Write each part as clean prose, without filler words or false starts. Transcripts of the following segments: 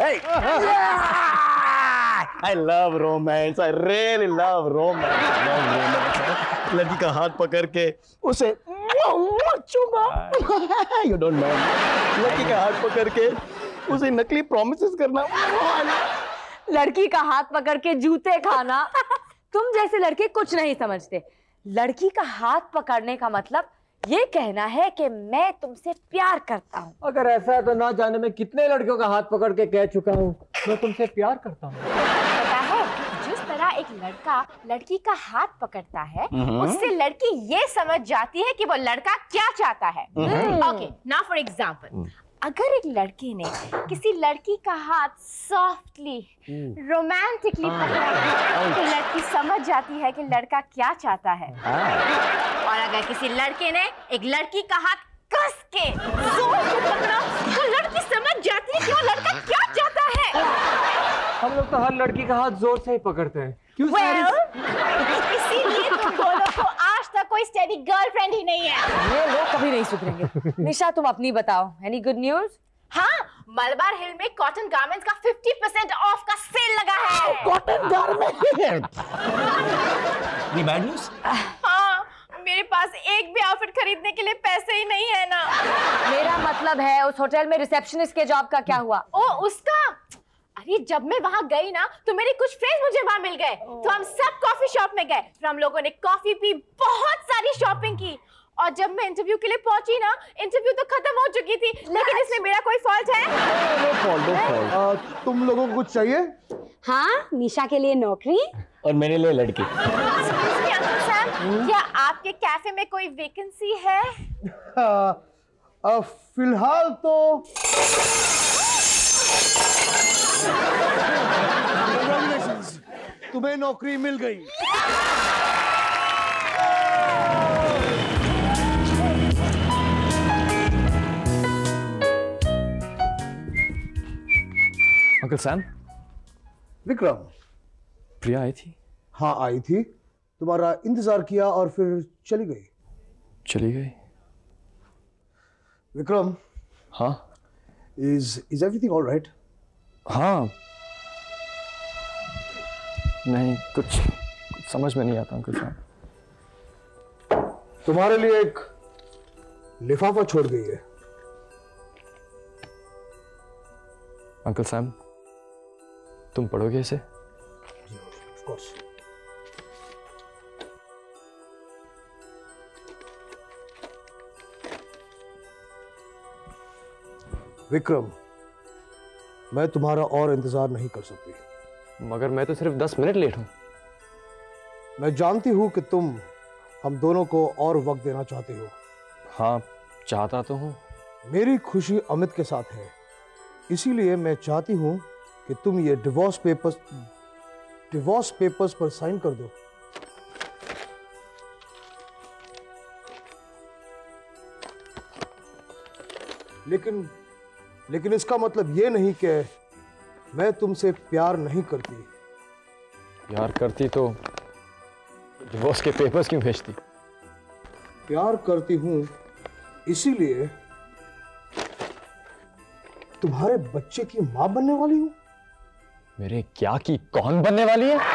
I love romance. I really love romance. लड़की का हाथ पकड़ के उसे चूमा। You don't know. लड़की का हाथ पकड़ के उसे नकली promises करना। लड़की का हाथ पकड़ के जूते खाना। तुम जैसे लड़के कुछ नहीं समझते। लड़की का हाथ पकड़ने का मतलब ये कहना है कि मैं तुमसे प्यार करता हूँ। अगर ऐसा है तो ना जाने में कितने लड़कियों का हाथ पकड़ के कह चुका हूँ मैं तुमसे प्यार करता हूँ। पता है, जिस तरह एक लड़का लड़की का हाथ पकड़ता है उससे लड़की ये समझ जाती है कि वो लड़का क्या चाहता है। ओके, नाउ फॉर एग्जांपल, अगर एक लड़के ने किसी लड़की का हाथ सॉफ्टली रोमांटिकली पकड़ा तो लड़की समझ जाती है कि लड़का क्या चाहता है। और अगर किसी लड़के ने एक लड़की का हाथ कस के जोर से पकड़ा तो लड़की समझ जाती है कि वो लड़का क्या चाहता है। हम लोग तो हर लड़की का हाथ जोर से ही पकड़ते हैं। क्यों? इसीलिए तुम दोनों को आज तक कोई स्टेडी गर्लफ्रेंड ही नहीं है। ये लोग कभी नहीं सुधरेंगे। निशा, तुम अपनी बताओ, एनी गुड न्यूज? हाँ, मलबार हिल में कॉटन गारमेंट्स का 50% ऑफ का सेल लगा है। Cotton garment? ये बैड न्यूज? हाँ, मेरे पास एक भी आउटफिट खरीदने के लिए पैसे ही नहीं है ना। मेरा मतलब है उस होटल में रिसेप्शनिस्ट के जॉब का क्या हुआ? ओ, उसका? अरे जब मैं वहां गई ना तो मेरे कुछ फ्रेंड्स मुझे वहां मिल गए, तो हम सब कॉफी शॉप में गए, फिर हम लोगों ने कॉफी पी, बहुत सारी शॉपिंग की, और जब मैं इंटरव्यू के लिए पहुंची ना, इंटरव्यू तो खत्म हो चुकी थी, लेकिन इसमें मेरा कोई फॉल्ट है? तुम लोगों को कुछ चाहिए? हाँ, निशा के लिए नौकरी और मेरे लिए लड़की। क्या आपके कैफे में कोई वैकेंसी है? फिलहाल तो तुम्हें नौकरी मिल गई। Uncle Sam. विक्रम। प्रिया आई थी? हाँ आई थी, तुम्हारा इंतजार किया और फिर चली गई। चली गई? विक्रम। हाँ? Is everything all right? हाँ। नहीं, कुछ समझ में नहीं आता अंकल साहब। तुम्हारे लिए एक लिफाफा छोड़ गई है। अंकल साहब, तुम पढ़ोगे इसे? Of course. विक्रम, मैं तुम्हारा और इंतजार नहीं कर सकती। मगर मैं तो सिर्फ 10 मिनट लेट हूं। मैं जानती हूं कि तुम हम दोनों को और वक्त देना चाहते हो। हाँ, चाहता तो हूं। मेरी खुशी अमित के साथ है, इसीलिए मैं चाहती हूं कि तुम ये डिवोर्स पेपर्स पर साइन कर दो। लेकिन इसका मतलब ये नहीं कि मैं तुमसे प्यार नहीं करती। प्यार करती तो डिवोर्स के पेपर्स क्यों भेजती? प्यार करती हूं इसीलिए तुम्हारे बच्चे की मां बनने वाली हूं। मेरे क्या की कौन बनने वाली है?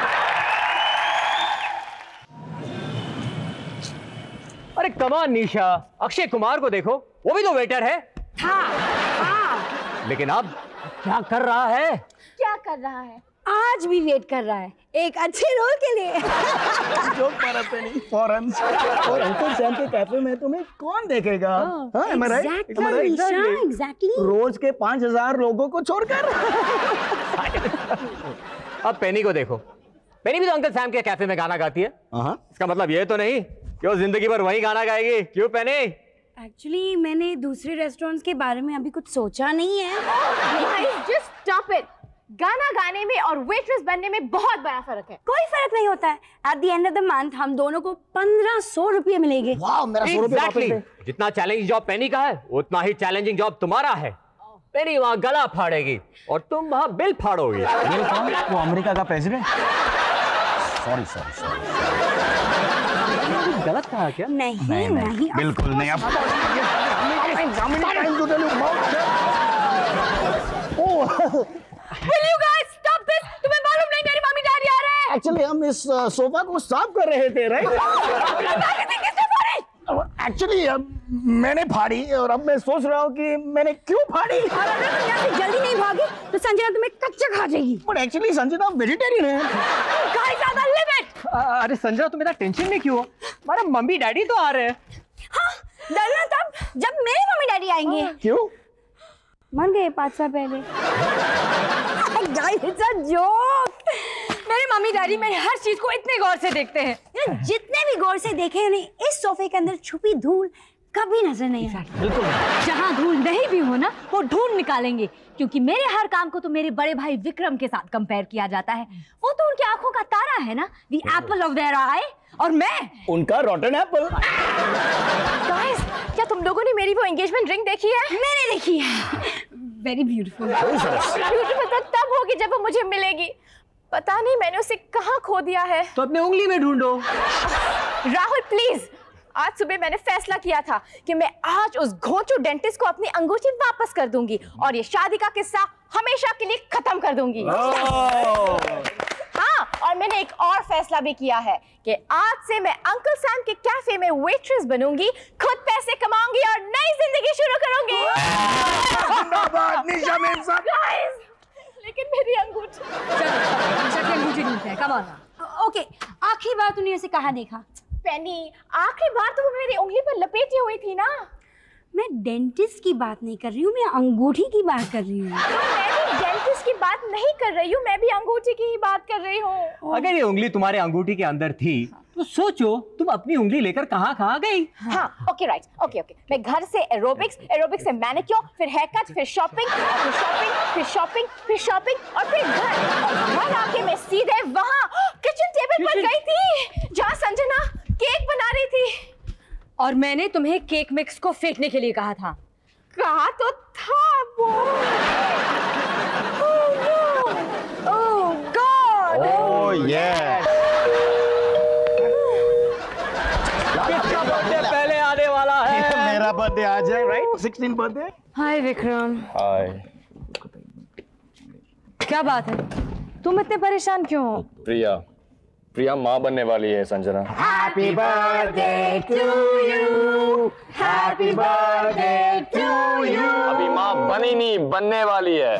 अरे कमान निशा, अक्षय कुमार को देखो, वो भी तो वेटर है। लेकिन अब क्या कर रहा है? क्या कर रहा है? आज भी वेट कर रहा है एक अच्छे रोल के लिए। जोक मारा पे नहीं, फॉरेन। और अंकल सैम के कैफे में तुम्हें कौन देखेगा? हाँ, am I right? Exactly. रोज के 5000 लोगों को छोड़कर। अब पेनी को देखो, पेनी भी तो अंकल सैम के कैफे में गाना गाती है। इसका मतलब ये तो नहीं कि वो जिंदगी भर वही गाना गाएगी। क्यों पेनी? एक्चुअली मैंने दूसरे रेस्टोरेंट्स के बारे में अभी कुछ सोचा नहीं है। Just stop it. गाना गाने में और वेट्रेस बनने में बहुत बड़ा फर्क है। कोई फर्क नहीं होता है। At the end of the month हम दोनों को 1500 रुपये मिलेंगे। वाह, मेरा 100 रुपये वापस दे। जितना चैलेंजिंग जॉब पेनी का है उतना ही चैलेंजिंग जॉब तुम्हारा है। पेनी वहाँ गला फाड़ेगी और तुम वहाँ बिल फाड़ोगी। वो अमेरिका का प्रेसिडेंट। सॉरी। गलत कहा क्या? नहीं बिल्कुल नहीं। अब इस सोफा को साफ कर रहे थे, राइट? एक्चुअली मैंने फाड़ी और अब मैं सोच रहा हूँ कि मैंने क्यों फाड़ी। और अगर तुम यहाँ से जल्दी नहीं भागे तो संजना तुम्हें कच्चा खा जाएगी। बट एक्चुअली संजना वेजिटेरियन है। गाइस, ज़्यादा लिमिट। अरे संजना, तुम इतना टेंशन में क्यों हो? हमारे मम्मी डैडी तो आ रहे हैं। हाँ, डरना तब जब मेरे मम्मी डैडी आएंगे। क्यों? मर गए 5 साल पहले। Guys, it's a joke. मेरे मम्मी डैडी मेरे हर चीज को इतने गौर से देखते हैं। जितने भी गौर से देखे उन्हें इस सोफे के अंदर छुपी धूल कभी नजर नहीं आती। बिल्कुल। जहाँ धूल नहीं भी हो ना, वो ढूंढ निकालेंगे, क्योंकि मेरे हर काम को तो मेरे बड़े भाई विक्रम के साथ कंपेयर किया जाता है। वो तो उनकी आंखों का तारा है ना, the apple of their eye, और मैं उनका रॉटन एप्पल। गाइस, क्या तुम लोगों ने मेरी वो एंगेजमेंट रिंग देखी है? मैंने देखी है। Very beautiful. ब्यूटीफुल तो तब होगी जब वो मुझे मिलेगी। पता नहीं मैंने उसे कहाँ खो दिया है। तो अपने उंगली में ढूंढो। राहुल प्लीज, आज सुबह मैंने फैसला किया था कि मैं आज उस घोंचू डेंटिस्ट को अपनी अंगूठी वापस कर दूंगी और ये शादी का किस्सा हमेशा के लिए खत्म कर दूंगी। हाँ, और मैंने एक और फैसला भी किया है कि आज से मैं अंकल सैम के कैफे में वेट्रेस बनूंगी, खुद पैसे कमाऊंगी और नई जिंदगी शुरू करूंगी। Guys, लेकिन मेरी अंगूठी। चलो, अंगूठी ढूंढते हैं। Come on. ओके, आखिरी बार तूने उसे कहाँ देखा? पेनी, आखिरी बार तो वो मेरी उंगली पर लपेटी हुई थी ना। मैं डेंटिस्ट की बात नहीं कर रही हूँ, मैं अंगूठी की बात कर रही हूँ। मैं भी डेंटिस्ट की बात नहीं कर रही हूँ, मैं भी अंगूठी की ही बात कर रही हूँ। अगर ये उंगली तुम्हारे अंगूठी के अंदर थी तो सोचो तुम अपनी उंगली लेकर कहाँ गई। हाँ, ओके राइट, ओके। मैं घर से एरोबिक्स से मैनिक्योर, फिर हेयर कट, फिर शॉपिंग, फिर शॉपिंग और फिर घर आके मैं सीधे वहाँ किचन टेबल पर गई थी जहाँ संजना केक बना रही थी। और मैंने तुम्हें केक मिक्स को फेंकने के लिए कहा था। कहा तो था वो। Oh God. Oh yes. किसका बर्थडे पहले आने वाला है? मेरा बर्थडे आज है, right? 16 birthday. Hi Vikram. Hi. क्या बात है, तुम इतने परेशान क्यों हो? प्रिया माँ बनने वाली है Sanjana. Happy birthday to you, happy birthday to you. अभी माँ बनी नहीं, बनने वाली है।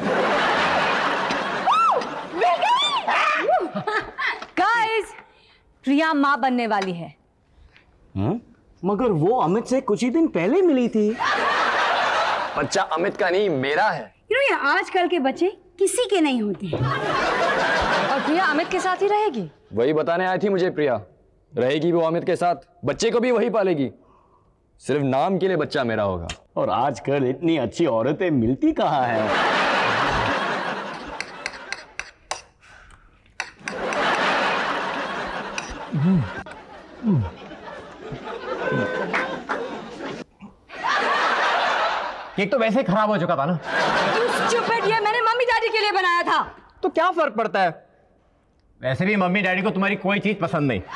गाइस, प्रिया माँ बनने वाली है। मगर वो अमित से कुछ ही दिन पहले मिली थी। बच्चा अमित का नहीं, मेरा है। ये आजकल के बच्चे किसी के नहीं होते। और प्रिया अमित के साथ ही रहेगी? वही बताने आई थी मुझे प्रिया। रहेगी वो अमित के साथ, बच्चे को भी वही पालेगी। सिर्फ नाम के लिए बच्चा मेरा होगा। और आजकल इतनी अच्छी औरतें मिलती कहाँ हैं? केक तो वैसे ही खराब हो चुका था ना। Stupid, ये मैंने मम्मी डैडी के लिए बनाया था। तो क्या फर्क पड़ता है? वैसे भी मम्मी डैडी को तुम्हारी कोई चीज पसंद नहीं।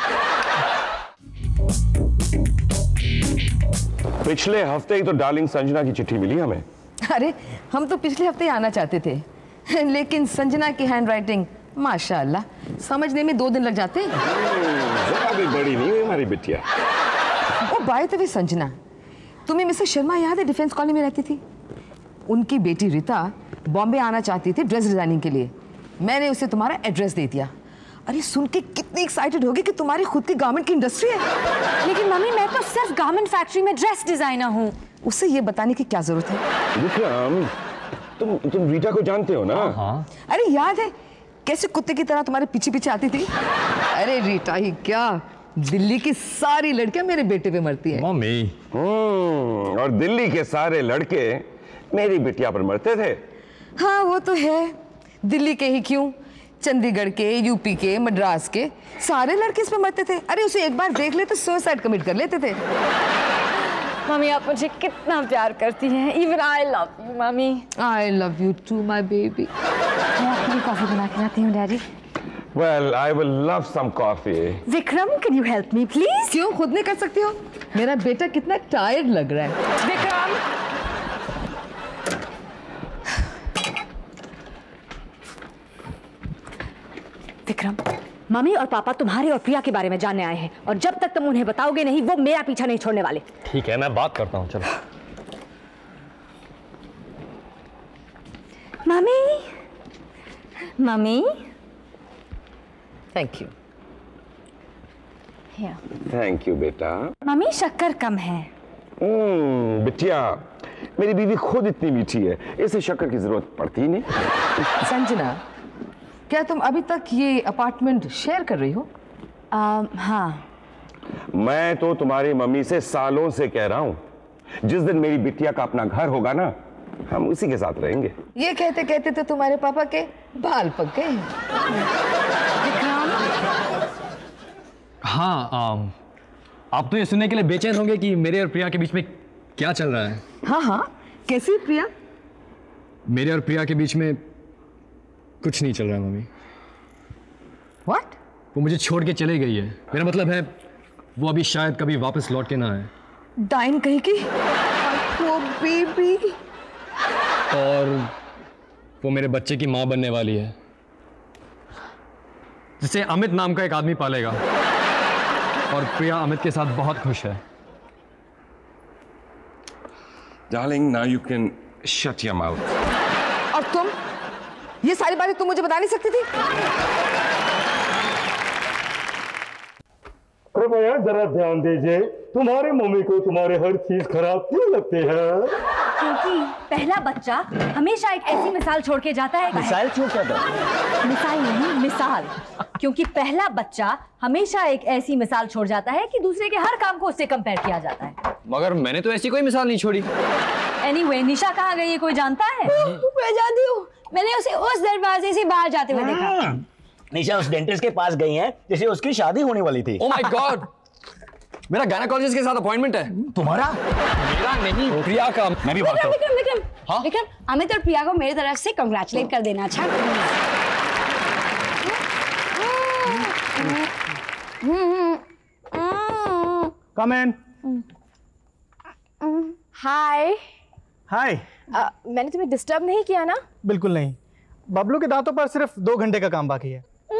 पिछले हफ्ते ही तो डार्लिंग संजना की चिट्ठी मिली हमें। अरे हम तो पिछले हफ्ते ही आना चाहते थे, लेकिन संजना की हैंडराइटिंग माशाल्लाह समझने में 2 दिन लग जाते हैं। जरा भी बड़ी नहीं हुई हमारी बिटिया। Oh by the way Sanjana, तुम्हें मिसेस शर्मा याद है, डिफेंस कॉलोनी में रहती थी? उनकी बेटी रीता बॉम्बे आना चाहती थी ड्रेस डिजाइनिंग के लिए। मैंने उसे तुम्हारा एड्रेस दे दिया। अरे सुन के कितनी एक्साइटेड होगी कि तुम्हारी खुद की गारमेंट की इंडस्ट्री है। लेकिन मम्मी, मैं तो सिर्फ गारमेंट फैक्ट्री में ड्रेस डिजाइनर हूँ। उसे ये बताने की क्या जरूरत है? विक्रम, तुम रीटा को जानते हो ना? हाँ। अरे याद है कैसे कुत्ते की तरह तुम्हारे पीछे पीछे आती थी? अरे रीटा ही क्या, दिल्ली की सारी लड़कियां मेरे बेटे पे मरती है। मम्मी। और दिल्ली के सारे लड़के मेरी बिटिया पर मरते थे। हाँ वो तो है, दिल्ली के ही क्यों, चंडीगढ़ के, यूपी के, मद्रास के सारे लड़के इस पे मरते थे। अरे उसे एक बार देख ले तो सुसाइड कमिट कर लेते थे। मम्मी, आप मुझे कितना प्यार करती हैं। Even I love you mummy. I love you too my baby. मैं आपके लिए कॉफी बना के लाती हूँ daddy. Well, I will love some coffee. Vikram, can you help me please? क्यों, खुद नहीं कर सकती हो? मेरा बेटा कितना टायर्ड लग रहा है। विक्रम, विक्रम, मम्मी और पापा तुम्हारे और प्रिया के बारे में जानने आए हैं और जब तक तुम उन्हें बताओगे नहीं वो मेरा पीछा नहीं छोड़ने वाले। ठीक है, मैं बात करता हूँ, चलो। Mummy, mummy, thank you. Thank you बेटा। मम्मी शक्कर कम है। बिटिया, मेरी बीवी खुद इतनी मीठी है, इसे शक्कर की जरूरत पड़ती ही नहीं। संजना, क्या तुम अभी तक ये अपार्टमेंट शेयर कर रही हो? हाँ। मैं तो तुम्हारी मम्मी से सालों से कह रहा हूं, जिस दिन मेरी बिटिया का अपना घर होगा ना, हम उसी के साथ रहेंगे। ये कहते कहते तो तुम्हारे पापा के बाल पक गए। हाँ, आप तो ये सुनने के लिए बेचैन होंगे कि मेरे और प्रिया के बीच में क्या चल रहा है। हाँ हाँ, कैसी प्रिया? मेरे और प्रिया के बीच में कुछ नहीं चल रहा है मम्मी। What? वो मुझे छोड़ के चली गई है। मेरा मतलब है वो अभी शायद कभी वापस लौट के ना आए। डाइन कहीं की? वो बेबी। और वो मेरे बच्चे की माँ बनने वाली है, जिसे अमित नाम का एक आदमी पालेगा। और प्रिया अमित के साथ बहुत खुश है। Darling, now you can shut your mouth. और तुम? ये सारी बातें तुम मुझे बता नहीं सकती थी? कृपया जरा ध्यान दीजिए, तुम्हारी मम्मी को तुम्हारे हर चीज खराब क्यों लगती है? क्योंकि पहला बच्चा हमेशा एक ऐसी मिसाल छोड़ के जाता है। मिसाइल क्यों कहता है? मिसाल नहीं, मिसाल। क्योंकि पहला बच्चा हमेशा एक ऐसी मिसाल छोड़ जाता है कि दूसरे के हर काम को उससे कंपेयर किया जाता है। मगर मैंने तो ऐसी कोई मिसाल नहीं छोड़ी। Anyway, निशा कहाँ गई है, कोई जानता है? मैं जानती हूँ, मैंने उसे उस दरवाजे से बाहर जाते हुए देखा। निशा उस डेंटिस्ट के पास गई है जिसे उसकी शादी होने वाली थी। ओह माय गॉड, मेरा गायनेकोलॉजिस्ट के साथ अपॉइंटमेंट है। तुम्हारा? मेरा नहीं, प्रिया का। मैं भी बात विक्रम, करूं। विक्रम, विक्रम, हाँ? विक्रम, अमित और प्रिया को मेरी तरफ से कंग्रेचुलेट कर देना। अच्छा। कम इन। हाय। हाय। मैंने तुम्हें डिस्टर्ब नहीं किया ना? बिल्कुल नहीं, बबलू के दांतों पर सिर्फ 2 घंटे का काम बाकी है।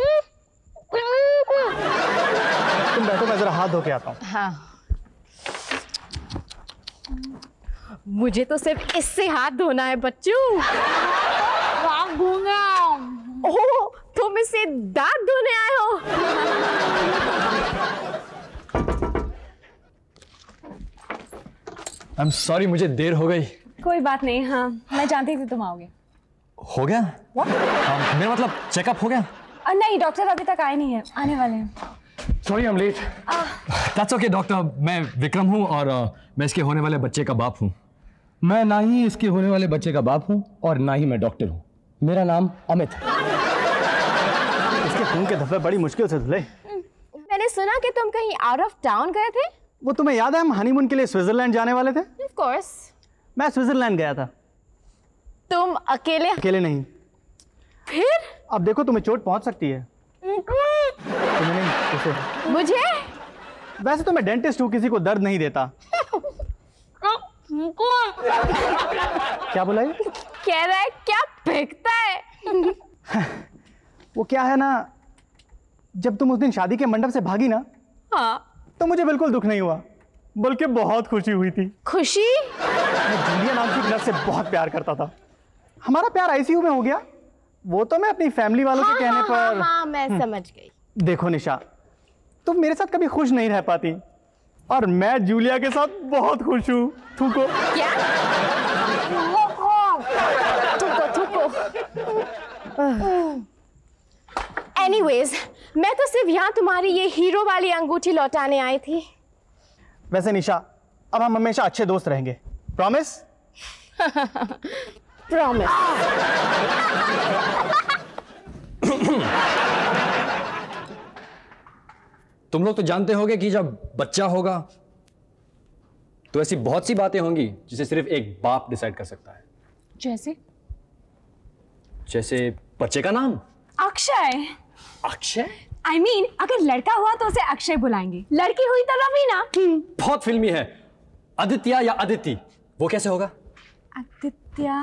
तुम बैठो, मैं जरा हाथ धो के आता हूँ। हाँ। मुझे तो सिर्फ इससे हाथ धोना है बच्चू। ओह, तुम इससे दांत धोने आए हो? आई एम सॉरी, मुझे देर हो गई। कोई बात नहीं। हाँ, मैं जानती थी तुम आओगे। हो गया? मेरा मतलब चेकअप हो गया? नहीं, डॉक्टर अभी तक आए नहीं है, आने वाले हैं। Sorry I am late. That's okay doctor, मैं विक्रम हूँ और मैं इसके होने वाले बच्चे का बाप हूँ। मैं ना ही इसके होने वाले बच्चे का बाप हूँ और ना ही मैं डॉक्टर हूँ। मेरा नाम अमित है। इसके खून के धब्बे बड़ी मुश्किल से धुले। मैंने सुना कि तुम कहीं आउट ऑफ टाउन गए थे। वो तुम्हें याद है, हम हनीमून के लिए स्विट्जरलैंड जाने वाले थे? Of course. मैं स्विट्जरलैंड गया था। तुम अकेले? अकेले नहीं। फिर? अब देखो, तुम्हें चोट पहुंच सकती है। तुम्हें नहीं, उसे। मुझे? वैसे तो मैं डेंटिस्ट हूँ, किसी को दर्द नहीं देता। क्या बोला ये? कह रहा है क्या फेंकता है? वो क्या है ना, जब तुम उस दिन शादी के मंडप से भागी ना, हाँ, तो मुझे बिल्कुल दुख नहीं हुआ, बल्कि बहुत खुशी हुई थी। खुशी? मैं जूलिया नाम की नर्स से बहुत प्यार करता था। हमारा प्यार आईसीयू में हो गया, वो तो मैं अपनी फैमिली वालों के कहने पर। हाँ, मैं समझ गई। देखो निशा, तुम मेरे साथ कभी खुश नहीं रह पाती, और मैं जूलिया के साथ बहुत खुश हूँ। थूको। क्या? थूको। एनीवेज, मैं तो सिर्फ यहाँ तुम्हारी ये हीरो वाली अंगूठी लौटाने आई थी। वैसे निशा, अब हम हमेशा अच्छे दोस्त रहेंगे। प्रॉमिस? प्रॉमिस। तुम लोग तो जानते होगे कि जब बच्चा होगा तो ऐसी बहुत सी बातें होंगी जिसे सिर्फ एक बाप डिसाइड कर सकता है। जैसे? जैसे बच्चे का नाम। अक्षय। अक्षय? I mean, अगर लड़का हुआ तो उसे अक्षय बुलाएंगे, लड़की हुई तो रवीना। बहुत फिल्मी है। आदित्य या अदिति, वो कैसे होगा? आदित्य,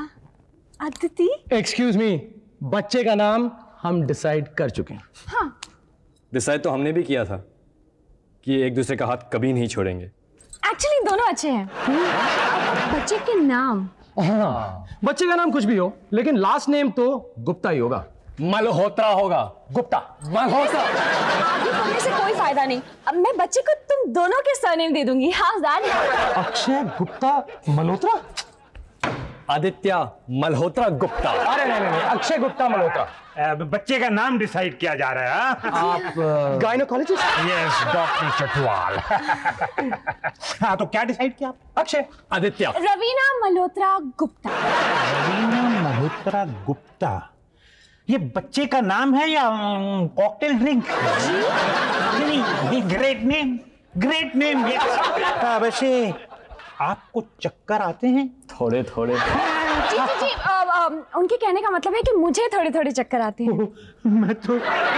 अदिति। एक्सक्यूज मी, बच्चे का नाम हम डिसाइड कर चुके हैं। हाँ, डिसाइड तो हमने भी किया था कि एक दूसरे का हाथ कभी नहीं छोड़ेंगे। एक्चुअली दोनों अच्छे हैं। बच्चे के नाम? हाँ, बच्चे का नाम कुछ भी हो, लेकिन लास्ट नेम तो गुप्ता ही होगा। मल्होत्रा होगा। गुप्ता, मल्होत्रा। आगे पढ़ने से कोई फायदा नहीं। अब मैं बच्चे को तुम दोनों के सरनेम दे दूंगी। हाँ दैट। अक्षय गुप्ता मल्होत्रा। आदित्य मल्होत्रा गुप्ता। अरे नहीं, अक्षय गुप्ता मल्होत्रा। बच्चे का नाम डिसाइड किया जा रहा है। आप गायनोकोलॉजिस्ट? Yes, doctor Chatwal. हाँ, तो क्या डिसाइड किया? अक्षय। आदित्य। रवीना मल्होत्रा गुप्ता। रवीना मल्होत्रा गुप्ता, ये बच्चे का नाम है या कॉकटेल ड्रिंक? नहीं, ग्रेट नेम, ग्रेट नेम। वैसे आपको चक्कर आते हैं? थोड़े थोड़े। जी जी जी, उनके कहने का मतलब है कि मुझे थोड़े थोड़े चक्कर आते हैं। मैं तो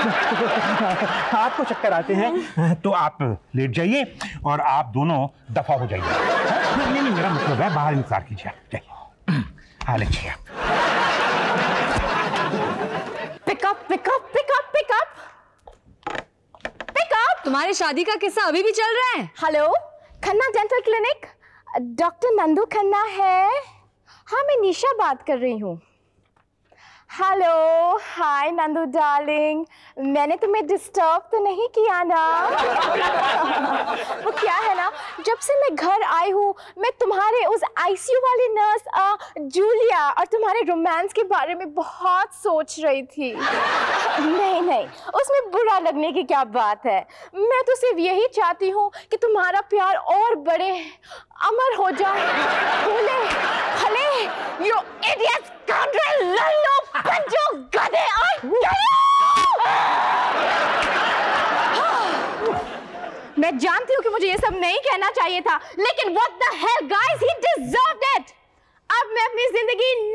आपको चक्कर आते हैं तो आप लेट जाइए और आप दोनों दफा हो जाइए। नहीं, मेरा मतलब है बाहर इंतजार कीजिए। जाइए, हाँ लेटिए। Pickup pickup pickup pickup pickup. तुम्हारी शादी का किस्सा अभी भी चल रहा है? Hello, Khanna dental clinic, doctor Nandu Khanna है? हाँ, मैं निशा बात कर रही हूँ। हेलो, हाय नंदू डार्लिंग, मैंने तुम्हें डिस्टर्ब तो नहीं किया ना? वो क्या है ना, जब से मैं घर आई हूँ मैं तुम्हारे उस आईसीयू वाली नर्स जूलिया और तुम्हारे रोमांस के बारे में बहुत सोच रही थी। नहीं, उसमें बुरा लगने की क्या बात है। मैं तो सिर्फ यही चाहती हूँ कि तुम्हारा प्यार और बड़े, अमर हो जाए। भूले भले यू इडियट स्काउंड्रेल, लल्लो, पंजो, गधे और मैं जानती हूँ कि मुझे ये सब नहीं कहना चाहिए था, लेकिन what the hell guys, he deserved it। अब मैं अपनी जिंदगी